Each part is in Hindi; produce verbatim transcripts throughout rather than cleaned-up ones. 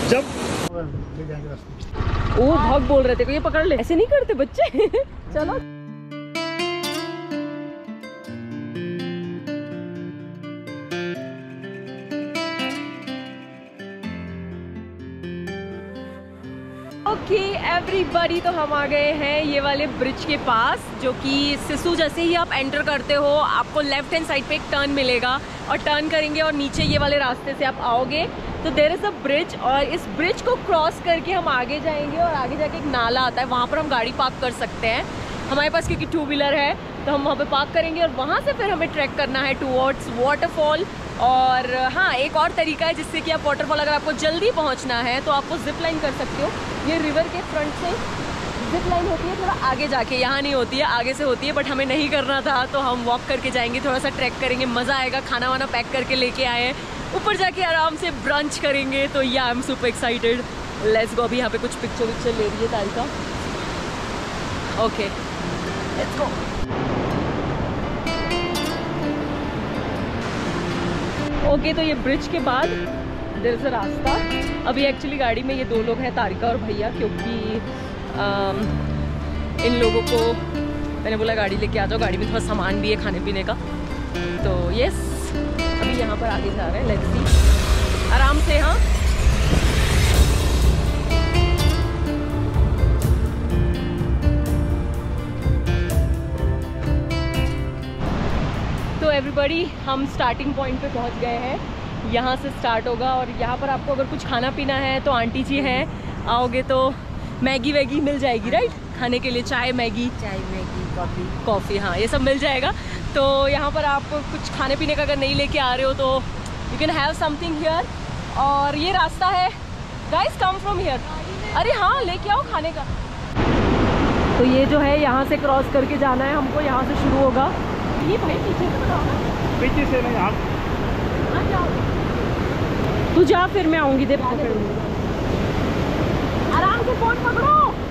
जब ओ भाग बोल रहे थे, को ये पकड़ ले, ऐसे नहीं करते बच्चे। चलो ओके एवरीबॉडी, तो हम आ गए हैं ये वाले ब्रिज के पास, जो कि सिसु जैसे ही आप एंटर करते हो आपको लेफ्ट हैंड साइड पे एक टर्न मिलेगा और टर्न करेंगे और नीचे ये वाले रास्ते से आप आओगे तो देयर इज़ अ ब्रिज, और इस ब्रिज को क्रॉस करके हम आगे जाएंगे और आगे जाके एक नाला आता है, वहाँ पर हम गाड़ी पार्क कर सकते हैं। हमारे पास क्योंकि टू व्हीलर है तो हम वहाँ पे पार्क करेंगे और वहाँ से फिर हमें ट्रैक करना है टूवर्ड्स वाटरफॉल। और हाँ, एक और तरीका है जिससे कि आप वाटरफॉल अगर आपको जल्दी पहुँचना है तो आपको जिप लाइन कर सकते हो। ये रिवर के फ्रंट से जिप लाइन होती है, थोड़ा आगे जाके, यहाँ नहीं होती है, आगे से होती है, बट हमें नहीं करना था तो हम वॉक करके जाएंगे, थोड़ा सा ट्रैक करेंगे, मज़ा आएगा। खाना वाना पैक करके लेके आए हैं, ऊपर जाके आराम से ब्रंच करेंगे। तो या I am super excited, let's go. अभी यहाँ पे कुछ पिक्चर विक्चर ले रही है Tarika. Okay let's go. Okay तो ये ब्रिज के बाद देयर इज़ अ रास्ता। अभी एक्चुअली गाड़ी में ये दो लोग हैं, तारिका और भैया, क्योंकि आम, इन लोगों को मैंने बोला गाड़ी लेके आ जाओ, गाड़ी में थोड़ा सामान भी है खाने पीने का। तो यस अभी यहाँ पर आगे जा रहे हैं, लेट्स सी, आराम से। हाँ तो एवरीबॉडी, हम स्टार्टिंग पॉइंट पे पहुँच गए हैं। यहाँ से स्टार्ट होगा और यहाँ पर आपको अगर कुछ खाना पीना है तो आंटी जी हैं, आओगे तो मैगी वैगी मिल जाएगी, राइट? खाने के लिए चाय मैगी, चाय मैगी कॉफ़ी कॉफ़ी, हाँ ये सब मिल जाएगा। तो यहाँ पर आप कुछ खाने पीने का अगर नहीं लेके आ रहे हो तो you can have something here. और ये रास्ता है गाइस, कम फ्रॉम हियर। अरे हाँ लेके आओ खाने का। तो ये जो है यहाँ से क्रॉस करके जाना है हमको, यहाँ से शुरू होगा। ये भाई पीछे से बताओ ना। पीछे से नहीं, आप हाँ जाओ, तू जा फिर मैं आऊँगी, दे पकड़ूँगी। आराम से फोन पकड़ो,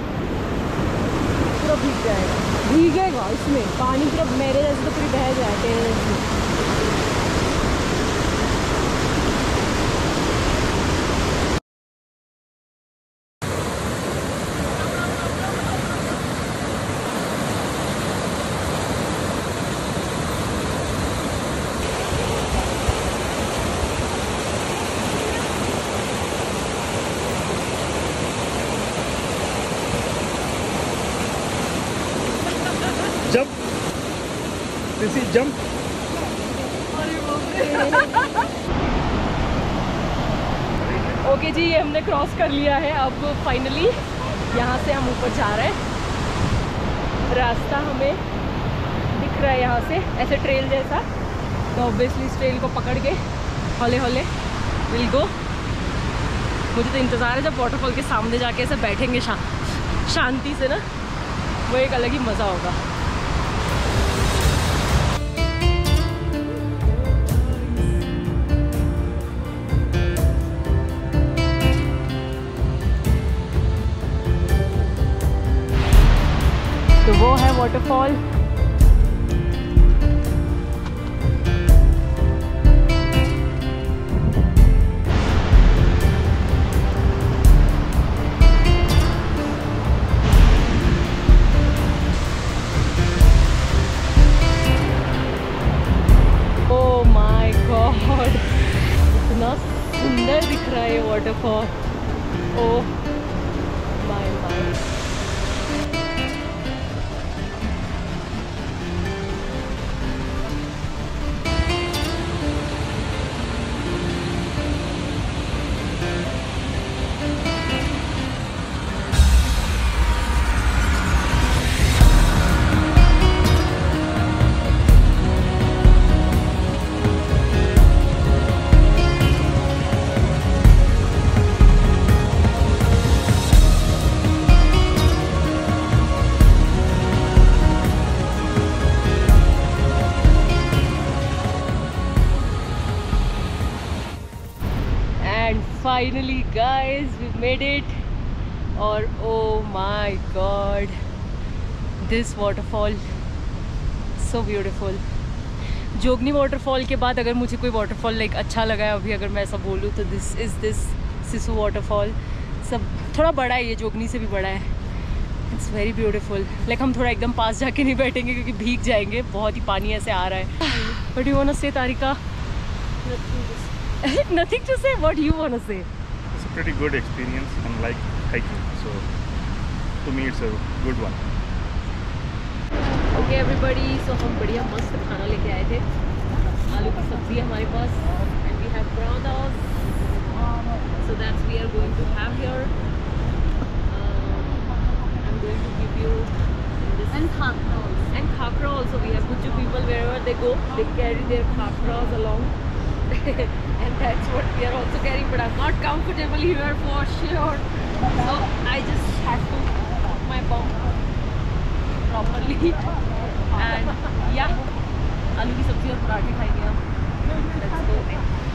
पूरा भीग जाएगा, भीगेगा इसमें पानी पूरा, मेरे जैसे तो पूरी बह जाए तेरे जैसे। जब दिस इज जंप। ओके जी, ये हमने क्रॉस कर लिया है। अब फाइनली यहाँ से हम ऊपर जा रहे हैं। रास्ता हमें दिख रहा है यहाँ से, ऐसे ट्रेल जैसा। तो ऑब्वियसली इस ट्रेल को पकड़ के हौले हौले विल गो। मुझे तो इंतज़ार है जब वाटरफॉल के सामने जाके ऐसे बैठेंगे शा, शांति से ना, वो एक अलग ही मज़ा होगा। तो वो है वाटरफॉल। ओह माय गॉड, इतना सुंदर दिख रहा है ये waterfall. Oh my my. Finally guys, we made it. और oh my god, this waterfall so beautiful. Jogini waterfall के बाद अगर मुझे कोई वाटरफॉल लाइक अच्छा लगा है अभी, अगर मैं ऐसा बोलूँ तो this is this Sissu waterfall सब थोड़ा बड़ा है, ये जोगनी से भी बड़ा है। It's very beautiful. लाइक हम थोड़ा एकदम पास जाके नहीं बैठेंगे क्योंकि भीग जाएंगे, बहुत ही पानी ऐसे आ रहा है। What do you wanna say, Tarika? Nothing to say. What do you wanna say? It's a pretty good experience, unlike hiking. So to me, it's a good one. Okay, everybody. So हम बढ़िया मस्त खाना लेके आए थे। आलू की सब्जी है हमारे पास, and we have parathas. So that's we are going to have here. Um, I'm going to give you this and khakras. And khakra also. We have Guju people wherever they go, they carry their khakras along. And that's what we are also carrying. But I'm not comfortable here for sure. So I just have to put my bum properly. And yeah, आलू की सब्जी और पराठे खाएंगे हम। Let's go.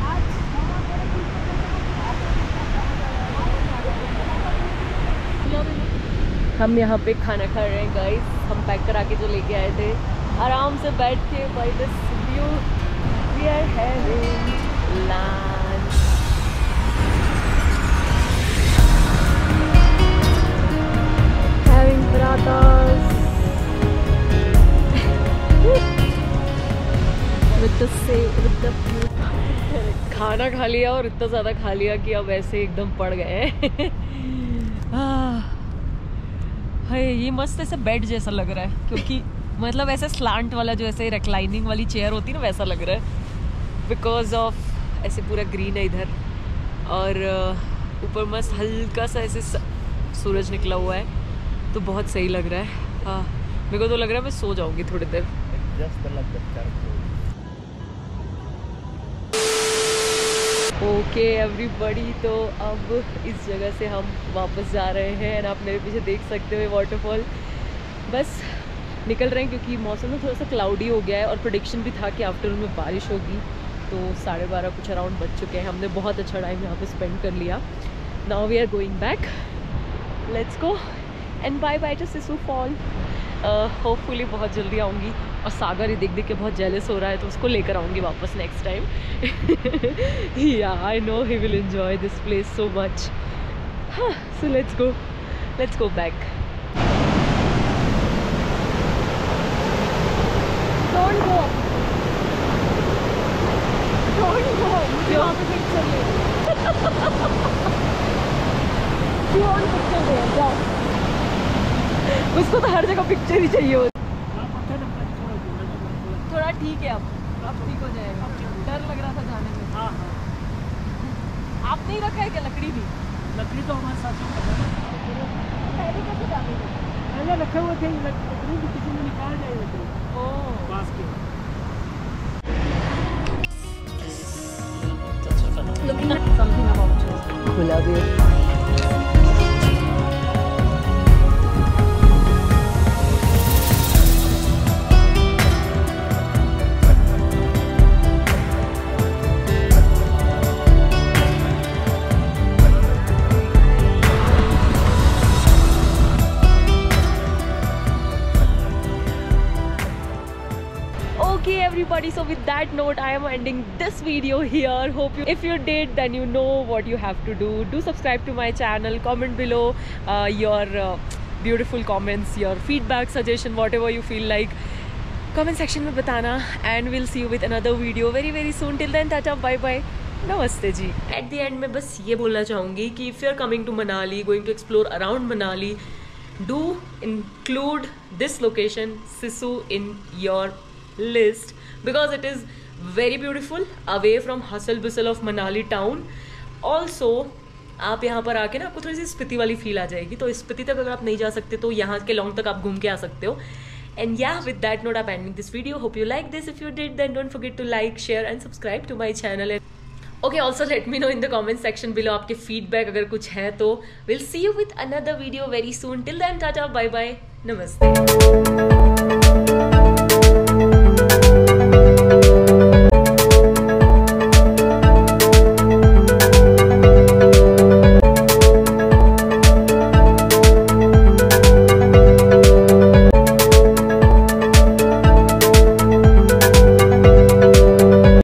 हम यहाँ पे खाना खा रहे हैं गाइस। हम पैक करा के जो लेके आए थे, आराम से बैठ के by this view we are having lunch. Having parathas with the same with the food। खाना खा लिया और इतना ज़्यादा खा लिया कि अब ऐसे एकदम पड़ गए हैं। हाय, ये मस्त ऐसे बेड जैसा लग रहा है, क्योंकि मतलब ऐसे स्लांट वाला जो ऐसे रिक्लाइनिंग वाली चेयर होती है ना, वैसा लग रहा है। बिकॉज ऑफ ऐसे पूरा ग्रीन है इधर, और ऊपर मस्त हल्का सा ऐसे सूरज निकला हुआ है, तो बहुत सही लग रहा है। हाँ, मेरे को तो लग रहा है मैं सो जाऊंगी थोड़ी देर। ओके एवरीबॉडी, तो अब इस जगह से हम वापस जा रहे हैं। एंड आप मेरे पीछे देख सकते हो वाटरफॉल। बस निकल रहे हैं क्योंकि मौसम में थोड़ा सा क्लाउडी हो गया है, और प्रेडिक्शन भी था कि आफ्टरनून में बारिश होगी। तो साढ़े बारह कुछ अराउंड बज चुके हैं। हमने बहुत अच्छा टाइम यहाँ पे स्पेंड कर लिया। Now we are going back. Let's go and bye bye to Sissu fall. Hopefully बहुत जल्दी आऊँगी, और सागर ही देख देख के बहुत जेलस हो रहा है, तो उसको लेकर आऊँगी वापस next time. Yeah I know he will enjoy this place so much. So let's go let's go back. Don't go don't go, मुझे वहाँ पे पिक्चर ले। क्यों पिक्चर ले जाओ, उसको तो हर जगह पिक्चर ही चाहिए होती। थोड़ा ठीक है, अब अब ठीक हो जाएगा। डर लग रहा था जाने में। हाँ हाँ, आप नहीं रखा है क्या लकड़ी भी? लकड़ी तो हमारे साथ में पहले कैसे डाले थे? पहले रखे हुए थे, लकड़ी भी किसी ने निकाल जाए थे। ओह, बांस के। Looking at something about you. खुला भी है। Okay everybody, so with that note I am ending this video here. Hope you, if you did, then you know what you have to do. Do subscribe to my channel, comment below uh, your uh, beautiful comments, your feedback, suggestion, whatever you feel like. Comment section में बताना, and we'll see you with another video very very soon. Till then, tata, bye bye, namaste ji. At the end में बस ये बोलना चाहूँगी कि if you are coming to Manali, going to explore around Manali, do include this location Sisu in your list, because it is very beautiful, away from hustle bustle of Manali town. Also आप यहाँ पर आके ना आपको थोड़ी सी स्पीति वाली फील आ जाएगी, तो स्पीति तक अगर आप नहीं जा सकते तो यहाँ के लॉन्ग तक आप घूम के आ सकते हो। And yeah, with that note I'm ending this video. Hope you like this. If you did, then don't forget to like, share and subscribe to my channel. Okay, also let me know in the comment section below आपके feedback अगर कुछ है तो। We'll see you with another video very soon. Till then, tata, bye bye, namaste.